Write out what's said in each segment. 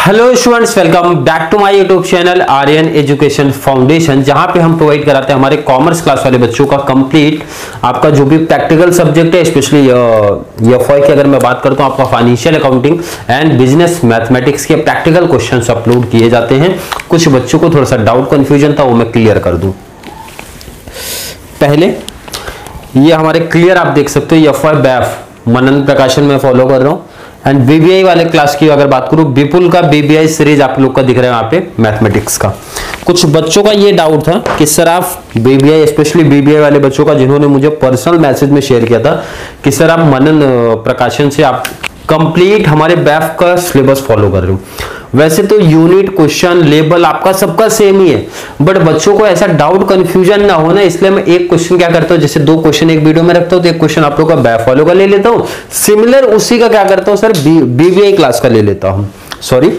Hello students, welcome back to my YouTube channel Aryan education foundation, जहां पे हम provide कराते हैं हमारे कॉमर्स क्लास वाले बच्चों का कंप्लीट आपका जो भी प्रैक्टिकल सब्जेक्ट है, स्पेशली एफवाई की अगर मैं बात करता हूं, आपका financial accounting and business mathematics के प्रैक्टिकल क्वेश्चंस अपलोड किए जाते हैं। कुछ बच्चों को थोड़ा सा डाउट कंफ्यूजन था, वो मैं क्लियर कर दूं। पहले ये हमारे क्लियर आप देख सकते हो, एफवाई बैफ मनन प्रकाशन में फॉलो कर रहा हूं। एंड बीबीआई वाले क्लास की अगर बात करूं, विपुल का बीबीआई सीरीज आप लोग का दिख रहा है यहाँ पे मैथमेटिक्स का। कुछ बच्चों का ये डाउट था कि सर आप बीबीआई, स्पेशली बीबीआई वाले बच्चों का जिन्होंने मुझे पर्सनल मैसेज में शेयर किया था कि सर आप मनन प्रकाशन से आप कंप्लीट हमारे बैफ का सिलेबस फॉलो कर रहे हो। वैसे तो यूनिट, क्वेश्चन, लेबल आपका सबका सेम ही है, बट बच्चों को ऐसा डाउट कंफ्यूजन ना हो ना, इसलिए मैं एक क्वेश्चन क्या करता हूँ, जैसे दो क्वेश्चन एक वीडियो में रखता हूँ, तो एक क्वेश्चन आप लोग का बैफ वालों का ले लेता हूँ, सिमिलर उसी का क्या करता हूँ सर बीबीआई क्लास का ले लेता हूँ। सॉरी,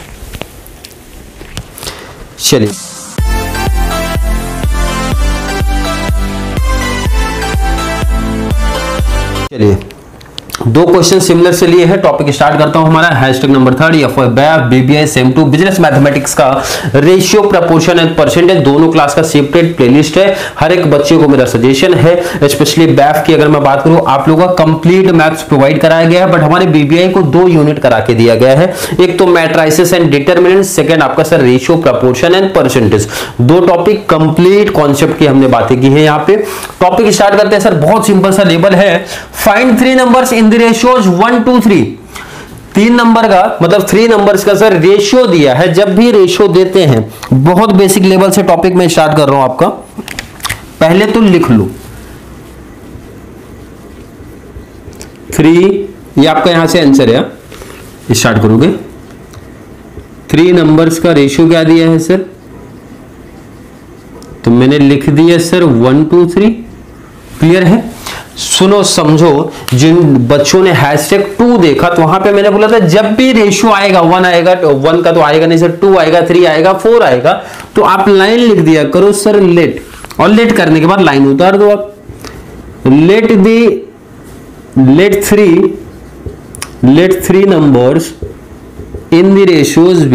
चलिए दो क्वेश्चन सिमिलर से लिए हैं। टॉपिक स्टार्ट करता हूं हमारा hashtag number 3 FY BAF BBI same to business mathematics का रेशियो, प्रपोर्शन एंड परसेंटेज दोनों क्लास का सेपरेट प्लेलिस्ट है। हर एक बच्चे को मेरा सजेशन है, स्पेशली बैफ की अगर मैं बात करूं, आप लोगों का कंप्लीट मैथ्स प्रोवाइड कराया गया है, बट हमारे बीबीआई को 2 यूनिट करा के दिया गया है। एक तो मैट्राइसिस एंड डिटरमिनेंट, सेकंड आपका sir ratio, proportion and percentage. दो टॉपिक कंप्लीट कॉन्सेप्ट की हमने बातें की है यहाँ पे। टॉपिक स्टार्ट करते हैं सर, बहुत सिंपल सा लेवल है, find 3 numbers in the ratios 1 2 3। 3 number का मतलब 3 नंबर्स का सर रेशियो दिया है। जब भी रेशियो देते हैं, बहुत बेसिक लेवल से टॉपिक में स्टार्ट कर रहा हूं आपका, पहले तो लिख लो 3, ये आपका यहां से आंसर है, स्टार्ट करोगे। 3 नंबर्स का रेशियो क्या दिया है सर, तो मैंने लिख दिया सर 1 2 3। क्लियर है? सुनो समझो, जिन बच्चों ने हैशटैग 2 देखा, तो वहां पे मैंने बोला था जब भी रेशियो आएगा 1 आएगा, 1 का तो आएगा नहीं सर, 2 आएगा, 3 आएगा, 4 आएगा, तो आप लाइन लिख दिया करो सर लेट, और लेट करने के बाद लाइन उतार दो आप। Let 3 numbers in the ratios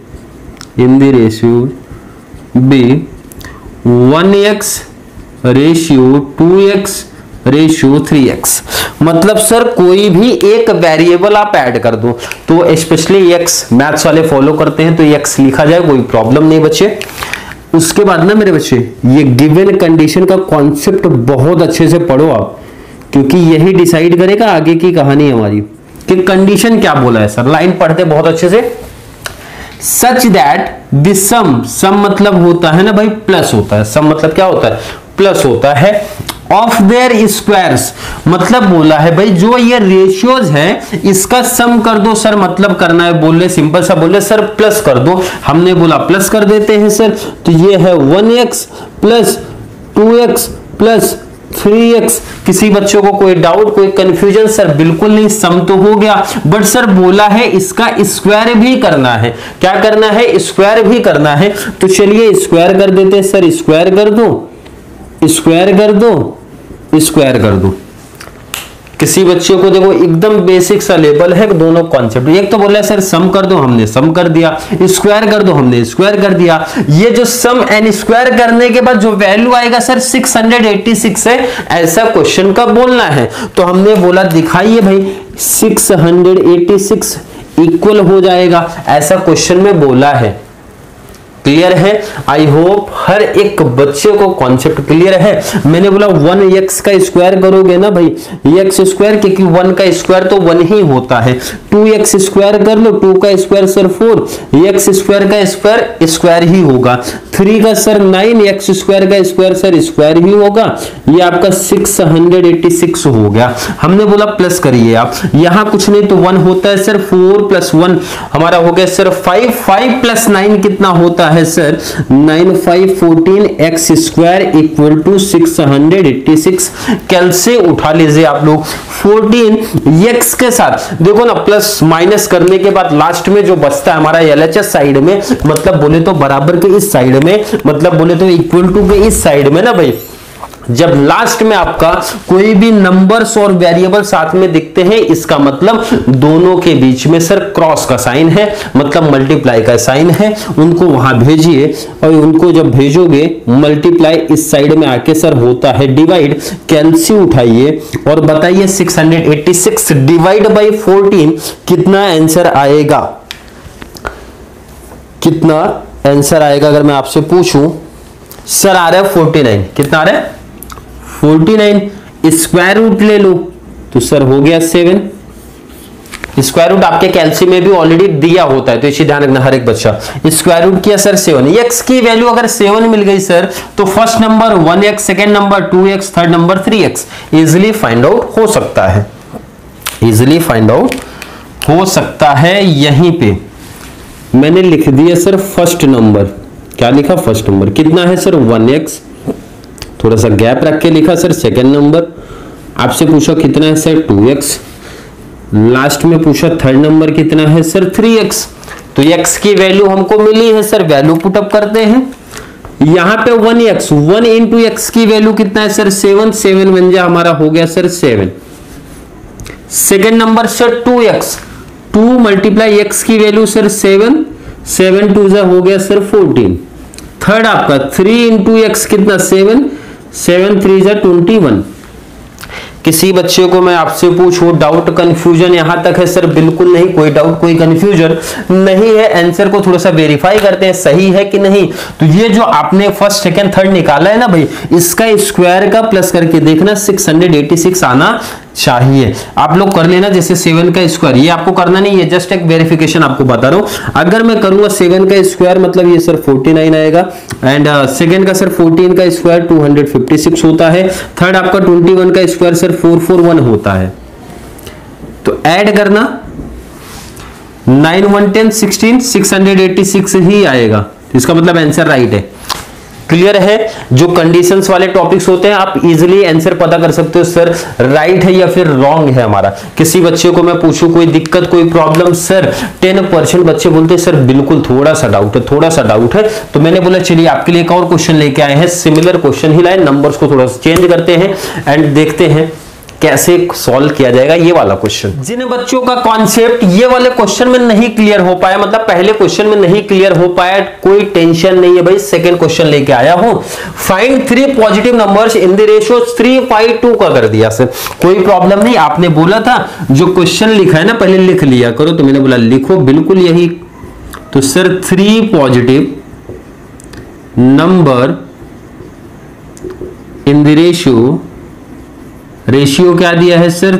be 1x ratio 2x ratio 3x। मतलब सर कोई भी एक वेरिएबल आप ऐड कर दो, तो स्पेशली x मैथ्स वाले फॉलो करते हैं तो x लिखा जाए, कोई प्रॉब्लम नहीं बच्चे। उसके बाद ना मेरे बच्चे, ये गिवन कंडीशन का कॉन्सेप्ट बहुत अच्छे से पढ़ो आप, क्योंकि यही डिसाइड करेगा आगे की कहानी हमारी कि कंडीशन क्या बोला है सर। लाइन पढ़ते बहुत अच्छे से। सच दैट द सम मतलब होता है ना भाई, प्लस होता है। सम मतलब क्या होता है, प्लस होता है। ऑफ देयर स्क्वायर्स मतलब बोला है भाई जो ये रेशियोज है इसका सम कर दो सर, मतलब करना है, बोल रहे सिंपल सा, बोल रहे सर प्लस कर दो। हमने बोला प्लस कर देते हैं सर, तो ये है 1x plus 2x plus 3x। किसी बच्चों को कोई डाउट, कोई कंफ्यूजन? सर बिल्कुल नहीं, सम तो हो गया, बट सर बोला है इसका स्क्वायर भी करना है। क्या करना है? स्क्वायर भी करना है। तो चलिए स्क्वायर कर देते हैं सर, स्क्वायर कर दो, स्क्वायर कर दो, स्क्वायर कर दो। किसी बच्चे को देखो एकदम बेसिक सा लेवल है, दोनों कॉन्सेप्ट। एक तो बोला सर सम कर दो, हमने सम कर दिया, स्क्वायर कर दो, हमने स्क्वायर कर दिया। ये जो सम एंड स्क्वायर करने के बाद जो वैल्यू आएगा सर 686 है, ऐसा क्वेश्चन का बोलना है। तो हमने बोला दिखाइए भाई 686 इक्वल हो जाएगा, ऐसा क्वेश्चन में बोला है। क्लियर है? आई होप हर एक बच्चे को कॉन्सेप्ट क्लियर है। मैंने बोला 1x का स्क्वायर करोगे ना भाई, x स्क्वायर, क्योंकि 1 का स्क्वायर तो 1 ही होता है। 2x स्क्वायर कर लो, 2 का स्क्वायर सर 4, x स्क्वायर का स्क्वायर स्क्वायर ही होगा। 3 का सर 9, x स्क्वायर का स्क्वायर सर स्क्वायर ही होगा। ये आपका 686 हो गया। हमने बोला प्लस करिए आप, यहां कुछ नहीं तो 1 होता है सर, 4 + 1 हमारा हो गया सर 5, 5 + 9 कितना होता है sir 9 5 14 x square equal to 686। Calc से उठा लीजिए आप लोग 14 x के साथ, देखो ना प्लस माइनस करने के बाद लास्ट में जो बचता है हमारा LHS साइड में, मतलब बोले तो बराबर के इस साइड में, मतलब बोले तो इक्वल टू के इस साइड में ना भाई, जब लास्ट में आपका कोई भी नंबर्स और वेरिएबल साथ में दिखते हैं, इसका मतलब दोनों के बीच में सर क्रॉस का साइन है, मतलब मल्टीप्लाई का साइन है। उनको वहां भेजिए और उनको जब भेजोगे मल्टीप्लाई इस साइड में आके सर होता है डिवाइड। कैलसी उठाइए और बताइए 686 डिवाइड बाई 14 कितना आंसर आएगा, कितना आंसर आएगा? अगर मैं आपसे पूछूं सर आ रहा है 49, कितना आ रहा है 49, स्क्वायर रूट ले लो तो सर हो गया 7। स्क्वायर रूट आपके कैलसी में भी ऑलरेडी दिया होता है, तो इसे ध्यान रखना हर एक बच्चा। स्क्वायर रूट किया सर 7, एक्स की वैल्यू अगर 7 मिल गई सर तो first number 1x, second number 2x, third number 3x easily find out हो सकता है, इजिली फाइंड आउट हो सकता है। यहीं पे मैंने लिख दिया सर फर्स्ट नंबर, क्या लिखा फर्स्ट नंबर कितना है सर 1x, थोड़ा सा गैप रख के लिखा सर सेकंड नंबर, आपसे पूछा कितना है सर 2x, लास्ट में पूछा थर्ड नंबर कितना है सर 3x। तो x की वैल्यू हमको मिली है सर, वैल्यू पुटअप करते हैं। यहां पे 1x, 1 इंटू एक्स की वैल्यू कितना है सर 7, 7 बन जाए हमारा हो गया sir 7। Second number sir 2x, 2 multiply x की वैल्यू सर 7, 7 2 हो गया सर 14। थर्ड आपका 3 इंटू एक्स कितना 7, 7 3 21। किसी बच्चे को मैं आपसे पूछूं डाउट कंफ्यूजन यहां तक है सर? बिल्कुल नहीं, कोई डाउट कोई कंफ्यूजन नहीं है। आंसर को थोड़ा सा वेरीफाई करते हैं सही है कि नहीं। तो ये जो आपने फर्स्ट सेकंड थर्ड निकाला है ना भाई, इसका स्क्वायर का प्लस करके देखना 686 आना चाहिए। आप लोग कर लेना, जैसे 7 का स्क्वायर, ये आपको करना नहीं है, जस्ट एक वेरिफिकेशन आपको बता रहा हूं। अगर मैं करूंगा 7 का स्क्वायर मतलब ये सर 49 आएगा, एंड सेकंड का सर 14 का स्क्वायर 256 होता है, थर्ड आपका 21 का स्क्वायर सर 441 होता है। तो ऐड करना 9 1 10 16 686 ही आएगा, इसका मतलब आंसर राइट है। क्लियर है? जो कंडीशंस वाले टॉपिक्स होते हैं आप इजीली आंसर पता कर सकते हो सर राइट है या फिर रॉन्ग है हमारा। किसी बच्चे को मैं पूछूं कोई दिक्कत कोई प्रॉब्लम, सर 10% बच्चे बोलते हैं सर बिल्कुल थोड़ा सा डाउट है, थोड़ा सा डाउट है। तो मैंने बोला चलिए आपके लिए एक और क्वेश्चन लेके आए हैं, सिमिलर क्वेश्चन ही लाए, नंबर्स को थोड़ा सा चेंज करते हैं एंड देखते हैं कैसे सॉल्व किया जाएगा ये वाला क्वेश्चन। जिन बच्चों का कॉन्सेप्ट ये वाले क्वेश्चन में नहीं क्लियर हो पाया, मतलब पहले क्वेश्चन में नहीं क्लियर हो पाया, कोई टेंशन नहीं है भाई, सेकंड क्वेश्चन लेके आया हूं। Find 3 positive numbers in the ratio 3:5:2 का कर दिया सर, कोई प्रॉब्लम नहीं। आपने बोला था जो क्वेश्चन लिखा है ना पहले लिख लिया करो, तो मैंने बोला लिखो बिल्कुल यही। तो sir 3 positive number in the ratio क्या दिया है सर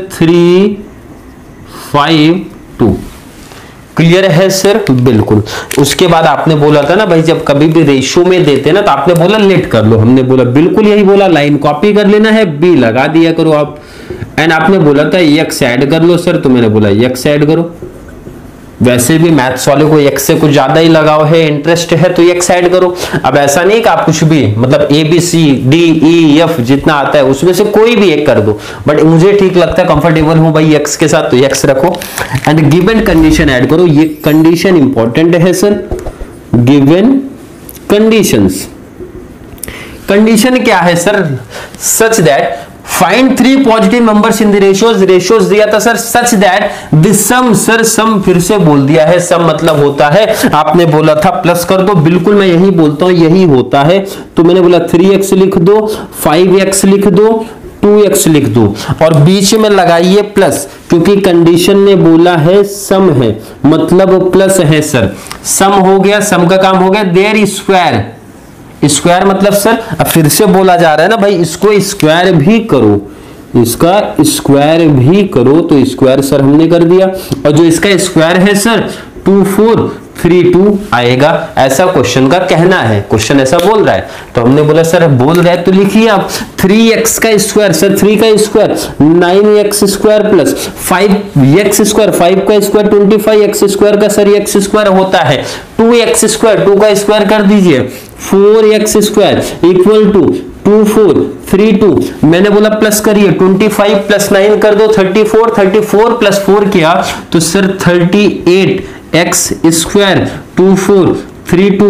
3:5:2। क्लियर है सर? बिल्कुल। उसके बाद आपने बोला था ना भाई जब कभी भी रेशियो में देते ना तो आपने बोला लेट कर लो, हमने बोला बिल्कुल यही बोला, लाइन कॉपी कर लेना है, बी लगा दिया करो आप। एंड आपने बोला था एक्स ऐड कर लो सर, तो मैंने बोला एक्स ऐड करो। वैसे भी मैथ्स वाले को एक्स से कुछ ज्यादा ही लगाव है, इंटरेस्ट है, तो एक्स ऐड करो। अब ऐसा नहीं कि आप कुछ भी मतलब A B C D E F जितना आता है उसमें से कोई भी एक कर दो, बट मुझे ठीक लगता है कंफर्टेबल हूं भाई एक्स के साथ, तो एक्स रखो एंड गिवन कंडीशन ऐड करो। ये कंडीशन इंपॉर्टेंट है सर, गिवन कंडीशंस। कंडीशन क्या है sir? Such that find 3 positive numbers in the ratios दिया था sir, such that the sum, sir sum फिर से बोल दिया है, सम मतलब होता है, आपने बोला था प्लस कर दो, बिल्कुल मैं यही बोलता हूं यही होता है। तो मैंने बोला 3x लिख दो, 5x लिख दो, 2x लिख दो और बीच में लगाइए प्लस, क्योंकि कंडीशन ने बोला है सम है मतलब प्लस है सर। सम हो गया, सम का काम हो गया, देयर स्क्वायर, स्क्वायर मतलब सर अब फिर से बोला जा रहा है ना भाई इसको स्क्वायर भी करो, इसका स्क्वायर भी करो, तो स्क्वायर सर हमने कर दिया। और जो इसका स्क्वायर है सर 2432 आएगा, ऐसा क्वेश्चन का कहना है, क्वेश्चन ऐसा बोल रहा है। तो हमने बोला सर बोल रहा है तो लिखिए आप 3x का स्क्वायर, सर 3 का square 9x square plus 5x square, 5 का स्क्वायर 25x स्क्वायर का सर x स्क्वायर होता है, 2x स्क्वायर 2 का स्क्वायर कर दीजिए, 4x स्क्वायर इक्वल टू 2432। मैंने बोला प्लस करिए, 25 प्लस 9 कर दो 34, 34 प्लस 4 किया तो सर 38x स्क्वायर 2432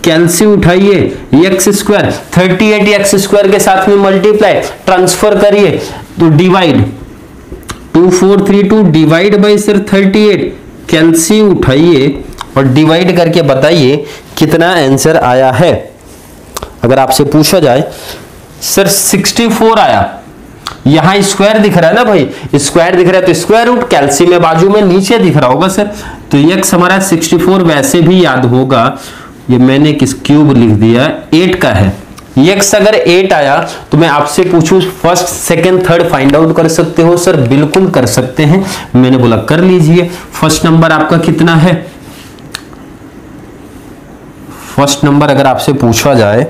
कैलसी उठाइए, एक्स स्क्वायर 38 एक्स स्क्वायर के साथ में मल्टीप्लाई, ट्रांसफर करिए तो डिवाइड 2432 डिवाइड बाई सर 38, कैलसी उठाइए और डिवाइड करके बताइए कितना आंसर आया है। अगर आपसे पूछा जाए सर 64 आया, यहां स्क्वायर दिख रहा है ना भाई, स्क्वायर दिख रहा है तो स्क्वायर रूट, कैलसी में बाजू में नीचे दिख रहा होगा सर, तो x हमारा 64 वैसे भी याद होगा, ये मैंने किस क्यूब लिख दिया, 8 का है। x अगर 8 आया तो मैं आपसे पूछूं first second third find out कर सकते हो सर? बिल्कुल कर सकते हैं, मैंने बोला कर लीजिए। फर्स्ट नंबर आपका कितना है? फर्स्ट नंबर अगर आपसे पूछा जाए,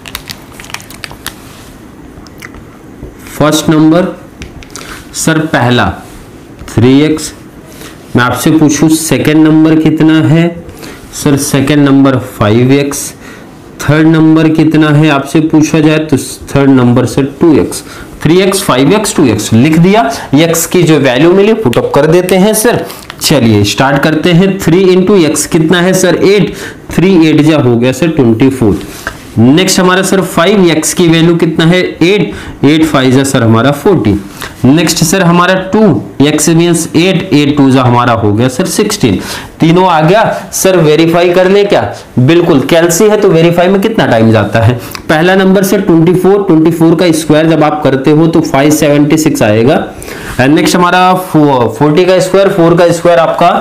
फर्स्ट नंबर सर पहला 3x, मैं आपसे पूछूं सेकंड नंबर कितना है sir? Second number 5x, third number कितना है आपसे पूछा जाए तो third number sir 2x, 3x 5x 2x लिख दिया, x की जो वैल्यू मिली पुटअप कर देते हैं सर। चलिए स्टार्ट करते हैं। 3 इंटू एक्स कितना है सर? 8, 3 8 जा हो गया सर 24। नेक्स्ट हमारा सर 5x की वैल्यू कितना है? 8, 8 5 जा सर हमारा 40। नेक्स्ट सर हमारा 2x मींस 8, 8 2 जा हमारा हो गया सर 16। तीनों आ गया सर, वेरीफाई कर ले क्या? बिल्कुल, कैलसी है तो वेरीफाई में कितना टाइम जाता है? पहला नंबर सर 24, 24 का स्क्वायर जब आप करते हो तो 576 आएगा। नेक्स्ट हमारा 40 का स्क्वायर, 4 का स्क्वायर आपका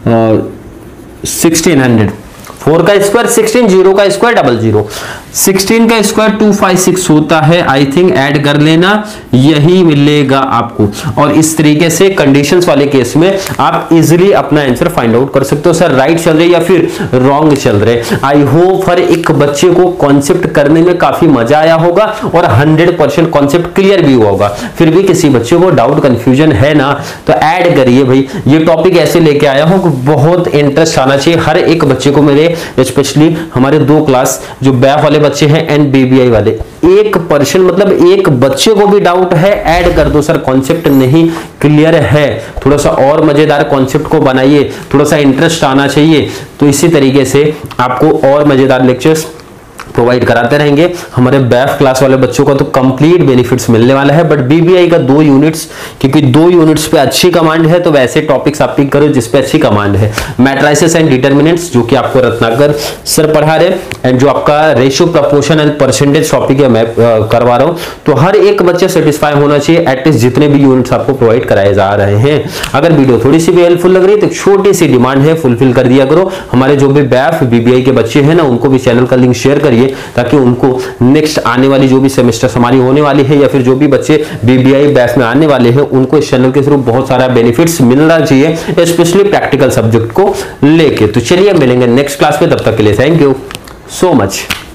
1600, 4 का स्क्वायर 16, 0 का स्क्वायर 00, 16 का स्क्वायर 256 होता है। आई थिंक ऐड कर लेना, यही मिलेगा आपको। और इस तरीके से कंडीशंस वाले केस में आप इजीली अपना आंसर फाइंड आउट कर सकते हो। सर राइट चल रहे या फिर रॉन्ग चल रहे? आई होप हर एक बच्चे को कॉन्सेप्ट करने में काफी मजा आया होगा और 100% कॉन्सेप्ट क्लियर भी हुआ होगा। फिर भी किसी बच्चे को डाउट कंफ्यूजन है ना तो ऐड करिए भाई। ये टॉपिक ऐसे लेके आया हूं कि बहुत इंटरेस्ट आना चाहिए हर एक बच्चे को। मेरे स्पेशली हमारे 2 क्लास जो बैफ वाले बच्चे हैं एंड बीबीआई वाले, 1% मतलब एक बच्चे को भी डाउट है ऐड कर दो सर। कॉन्सेप्ट नहीं क्लियर है, थोड़ा सा और मजेदार कॉन्सेप्ट को बनाइए, थोड़ा सा इंटरेस्ट आना चाहिए। तो इसी तरीके से आपको और मजेदार लेक्चर्स प्रोवाइड कराते रहेंगे। हमारे बैफ क्लास वाले बच्चों को तो कंप्लीट बेनिफिट्स मिलने वाला है, बट बीबीआई का 2 यूनिट्स, क्योंकि 2 यूनिट्स पे अच्छी कमांड है तो वैसे टॉपिक्स आप पिक करो जिस पे अच्छी कमांड है। मैट्रिसेस एंड डिटरमिनेंट्स जो कि आपको रत्नाकर सर पढ़ा रहे, एंड जो आपका ratio proportion and percentage topic है मैं करवा रहा हूं। तो हर एक बच्चे सेटिस्फाई होना चाहिए एटलीस्ट जितने भी यूनिट्स आपको प्रोवाइड कराए जा रहे हैं। अगर वीडियो थोड़ी सी भी हेल्पफुल लग रही है तो छोटी सी डिमांड है, फुलफिल कर दिया करो। हमारे जो भी बैफ बीबीआई के बच्चे हैं ना उनको भी चैनल का लिंक शेयर करिए ताकि उनको नेक्स्ट आने वाली जो भी सेमेस्टर हमारी होने वाली है या फिर जो भी बच्चे बीबीआई बैच में आने वाले हैं उनको इस चैनल के थ्रू बहुत सारा बेनिफिट्स मिलना चाहिए, स्पेशली प्रैक्टिकल सब्जेक्ट को लेके। तो चलिए मिलेंगे नेक्स्ट क्लास में, तब तक के लिए थैंक यू सो मच।